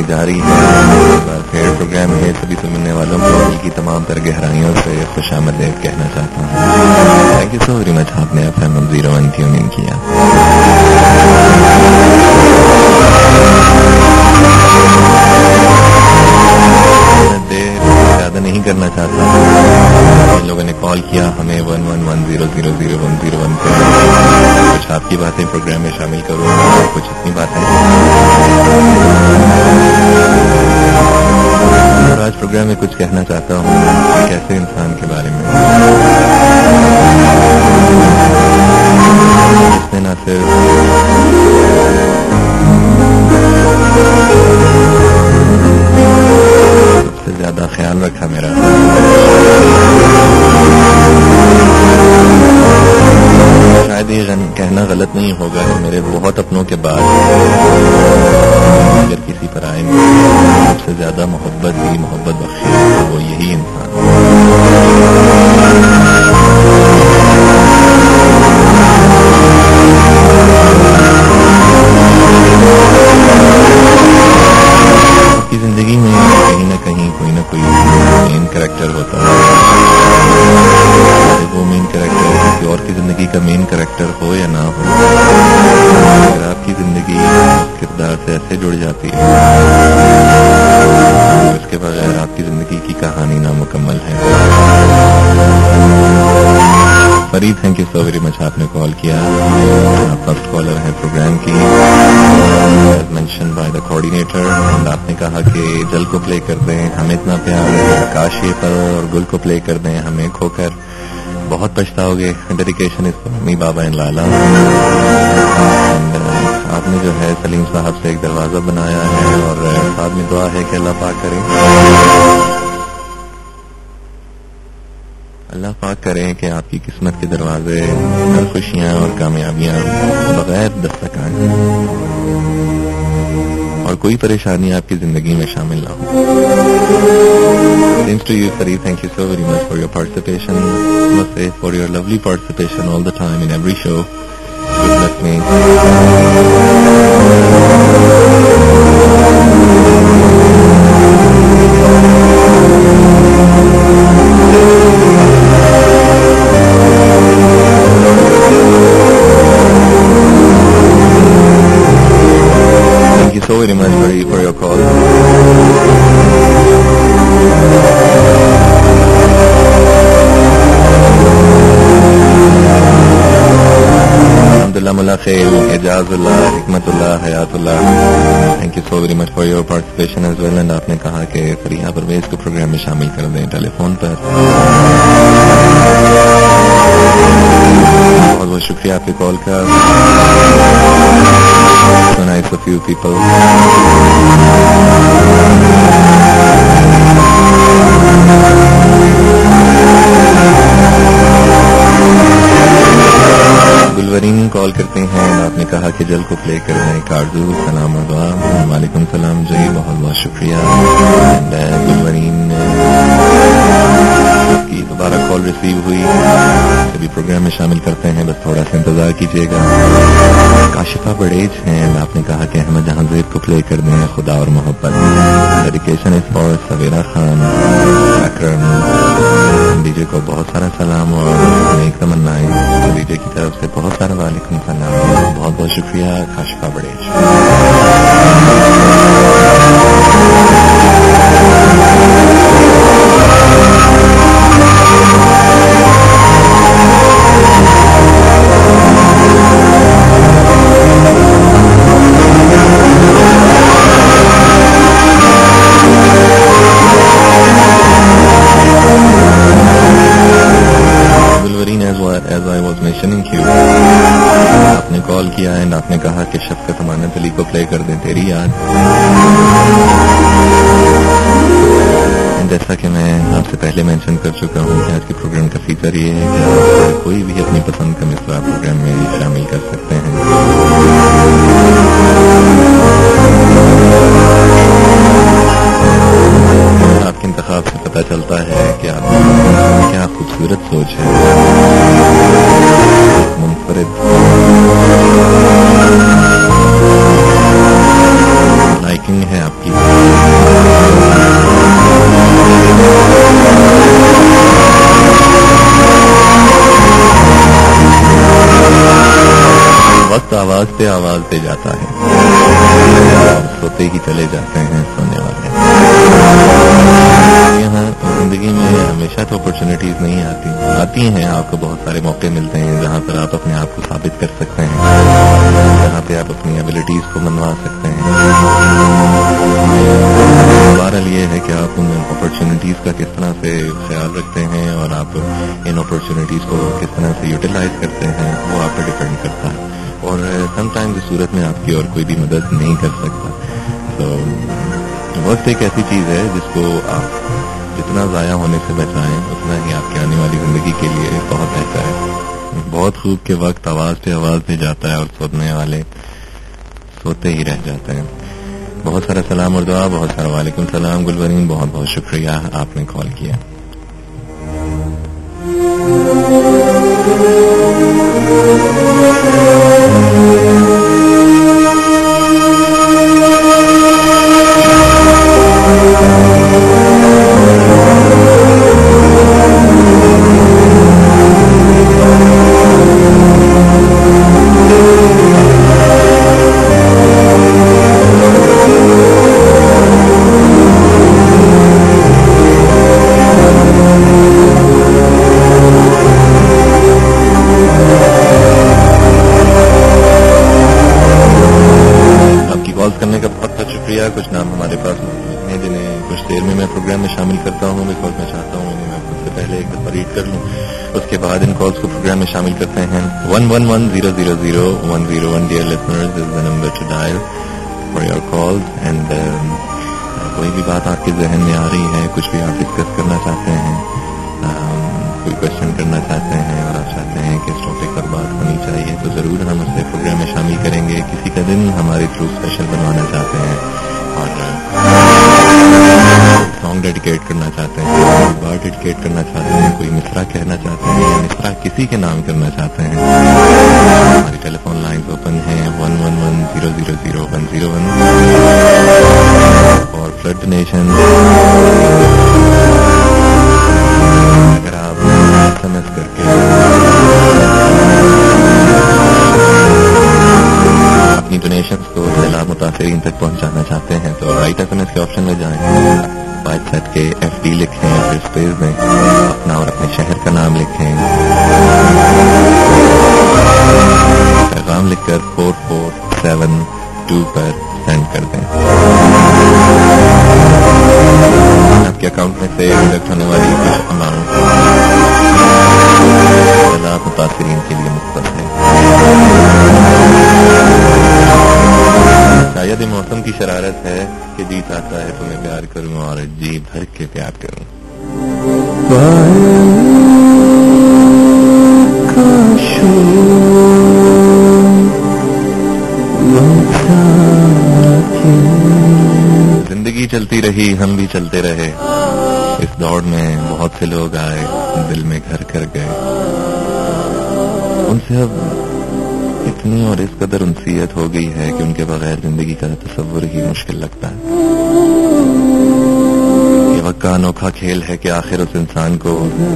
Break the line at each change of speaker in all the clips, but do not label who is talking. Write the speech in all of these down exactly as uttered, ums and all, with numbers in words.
جاری ہے. ایک بار پھر پروگرام ہے سبھی سننے والوں کو دل کی تمام تر گہرائیوں سے خوش آمدید کہنا چاہتا ہوں. Thank you so very much. آپ نے F M zero one tune in کیا. دیر زیادہ نہیں کرنا چاہتا. ان لوگوں نے کال کیا ہمیں one one one zero zero zero one zero one پہ. کچھ آپ کی باتیں پروگرام میں شامل کروں اور کچھ اپنی باتیں. اور آج پروگرام میں کچھ کہنا چاہتا ہوں ایک ایسے انسان کے بارے میں جس نے نہ صرف سب سے زیادہ خیال رکھا میرا، شاید یہ کہنا غلط نہیں ہوگا کہ میرے بہت اپنوں کے بعد اگر کسی پر آئے سب سے زیادہ محبت دی، محبت بخشی تو وہ یہی انسان. کی زندگی میں کہیں نہ کہیں کوئی نہ کوئی مین کریکٹر ہوتا ہے. وہ مین کریکٹر کسی اور کی زندگی کا مین کریکٹر ہو یا نہ ہو، اگر آپ کی زندگی اس کردار سے ایسے جڑ جاتی ہے اس کے بغیر آپ کی زندگی کی کہانی نامکمل ہے. Farid thank you so very much. آپ نے کال کیا. آپ فرسٹ کالر ہیں پروگرام کی مینشن بائی دا کوآرڈینیٹر. آپ نے کہا کہ جل کو پلے کر دیں، ہمیں اتنا پیار ہے. کاشی پر اور گل کو پلے کر دیں، ہمیں کھو کر بہت پچھتاؤ گے. ڈیڈیکیشن اس پر امی بابا ان لالا. آپ نے جو ہے سلیم صاحب سے ایک دروازہ بنایا ہے اور بعد میں دعا ہے کہ اللہ پاک کرے اللہ پاک کریں کہ آپ کی قسمت کے دروازے ہر خوشیاں اور کامیابیاں بغیر دستک آئیں اور کوئی پریشانی آپ کی زندگی میں شامل نہ ہو. Thanks to you, Farid. Thank you so very much for your participation. I must say for your lovely participation all the time in every show. Good luck, me. Thank you so very much for, for your call. Alhamdulillah, Mullah Khair, Ijaz Allah, Hikmat Allah, Hayat Allah. Thank you so very much for your participation as well. And آپ نے کہا کہ فریحہ پرویز کو programme میں شامل کر دیں ٹیلی phone پر. بہت بہت شکریہ آپ کے کال کا. So nice of you people. گلورین کال کرتے ہیں. آپ نے کہا کہ جل کو پلے کر دیں. کارزو سلام و دعا. وعلیکم السلام جی، بہت بہت شکریہ. گلورین کی دوبارہ کال ریسیو ہوئی. کبھی پروگرام میں شامل کرتے ہیں، بس تھوڑا سا انتظار کیجیے گا. کاشفہ بڑیج ہیں. آپ نے کہا کہ احمد جہاں زیب کو پلے کر دیں خدا اور محبت. Dedication is for Sawera Khan Akram. D J کو بہت سارا سلام اور نیک تمنائیں. ڈی جے کی طرف سے بہت سارا وعلیکم السلام. بہت بہت شکریہ کاشفہ بڑیج. آپ نے کال کیا ہے، آپ نے کہا کہ شفقت امانت علی کو پلے کر دیں تیری یاد. جیسا کہ میں آپ سے پہلے مینشن کر چکا ہوں کہ آج کے پروگرام کا فیچر یہ ہے کہ آپ کوئی بھی اپنی پسند کا مصرع پروگرام میں شامل کر سکتے ہیں. آپ کے انتخاب سے پتہ چلتا ہے کہ آپ کیا خوبصورت سوچ ہے، منفرد لائکنگ ہے آپ کی. आवाज पे आवाज पे जाता है और सोते ही चले जाते हैं सोने वाले। यहाँ जिंदगी में हमेशा तो अपॉर्चुनिटीज नहीं आती आती हैं आपको बहुत सारे मौके मिलते हैं जहाँ पर आप अपने आप को साबित कर सकते हैं, जहाँ पे आप अपनी एबिलिटीज को मनवा सकते हैं। बहरहाल ये है कि आप उन अपॉर्चुनिटीज का किस तरह से ख्याल रखते हैं और आप इन अपॉर्चुनिटीज को किस तरह से यूटिलाइज करते हैं वो आप पर डिपेंड करता है। और समटाइम्स इस सूरत में आपकी और कोई भी मदद नहीं कर सकता। तो वक्त एक ऐसी चीज है जिसको आप जितना ज़ाया होने से बचाएं उतना ही आपकी आने वाली जिंदगी के लिए बहुत बेहतर है। बहुत खूब के वक्त आवाज पे आवाज पे जाता है और सोने वाले सोते ही रह जाते हैं। बहुत सारा सलाम और दुआ, बहुत सारा वालेकुम सलाम गुलवरीन, बहुत बहुत शुक्रिया आपने कॉल किया। करने का बहुत बहुत शुक्रिया। कुछ नाम हमारे पास हैं जिन्हें कुछ देर में मैं प्रोग्राम में शामिल करता हूँ, बिकॉज मैं चाहता हूँ इन्हें मैं सबसे पहले एक दफा रीड कर लूँ, उसके बाद इन कॉल्स को प्रोग्राम में शामिल करते हैं। One one one zero zero zero one zero one dear listeners is the number to dial for your calls. And कोई भी बात आपके जहन में आ रही है, कुछ भी आप डिस्कस करना चाहते हैं, um, कोई क्वेश्चन करना चाहते हैं और आप चाहते हैं कि इस टॉपिक पर बात होनी चाहिए, तो जरूर हम उसे प्रोग्राम में शामिल करेंगे। किसी का दिन हमारे थ्रू स्पेशल बनवाना चाहते हैं और सॉन्ग डेडिकेट करना चाहते हैं, कोई बार डेडिकेट करना चाहते हैं, कोई मिसरा कहना चाहते हैं या मिसरा किसी के नाम करना चाहते हैं, हमारी टेलीफोन लाइन ओपन है one one one zero zero zero one zero one और फ्लड डोनेशन। अगर आप एस एम एस करके अपनी डोनेशंस को सैलाब मुतासिरीन तक पहुंचाना चाहते हैं तो राइट एस एम एस के ऑप्शन में जाएं, बाइट सेट के एफ डी लिखें, फिर स्पेस में अपना और अपने शहर का नाम लिखें, पैगाम लिखकर फोर फोर सेवन टू पर सेंड कर दें। आपके अकाउंट में से डिडक्ट होने वाली कुछ अमाउंट सैलाब मुतासिरीन के लिए मुफ्त है। शायद मौसम की शरारत है कि जी चाहता है तुम्हें प्यार करूं और जी भर के प्यार करूं। जिंदगी चलती रही, हम भी चलते रहे, इस दौड़ में बहुत से लोग आए, दिल में घर कर गए, उनसे अब इतनी और इस कदर उनसीयत हो गई है कि उनके बगैर जिंदगी का तसव्वुर ही मुश्किल लगता है। ये वक्त का अनोखा खेल है कि आखिर उस इंसान को,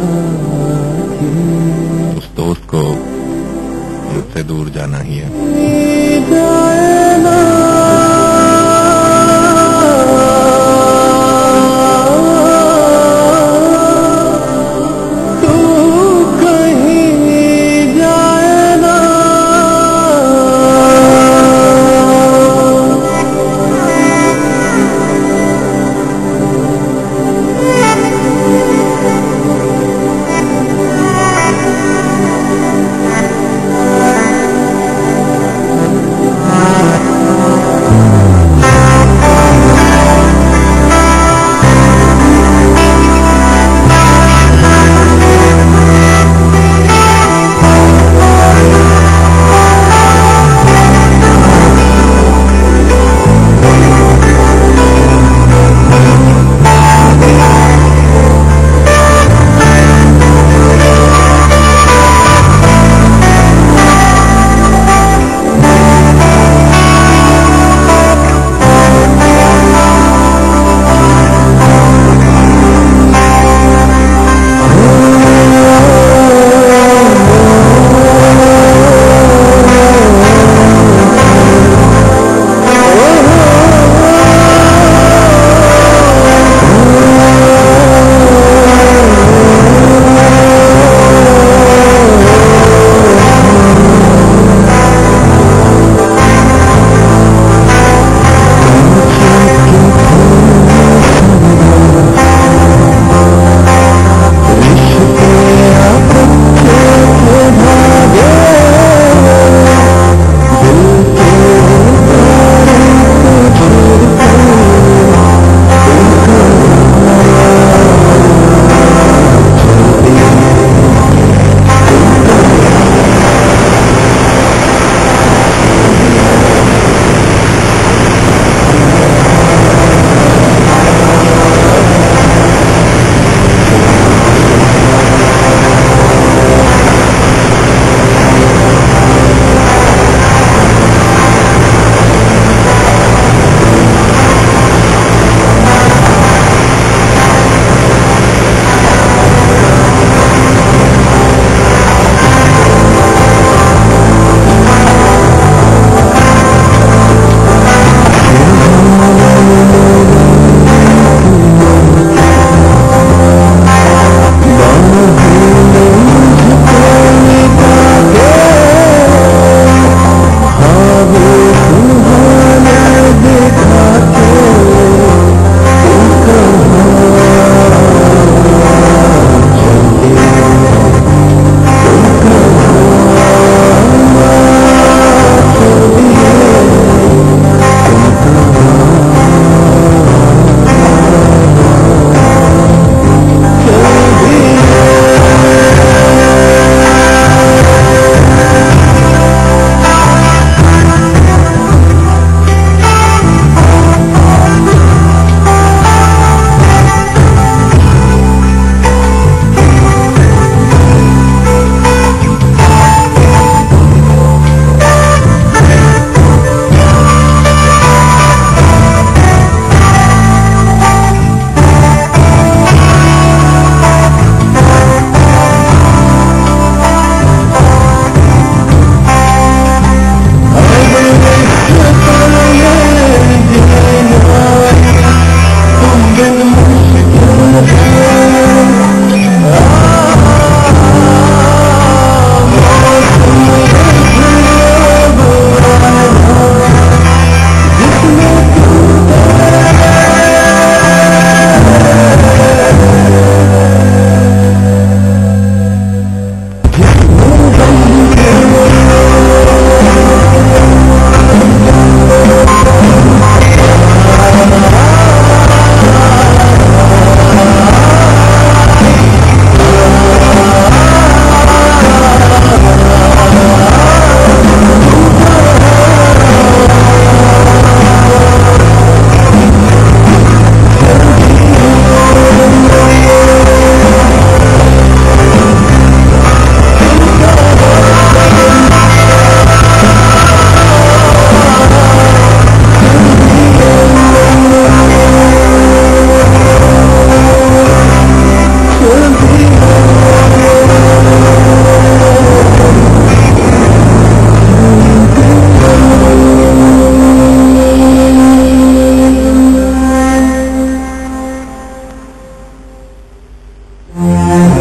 उस दोस्त को मुझसे दूर जाना ही है। Thank you.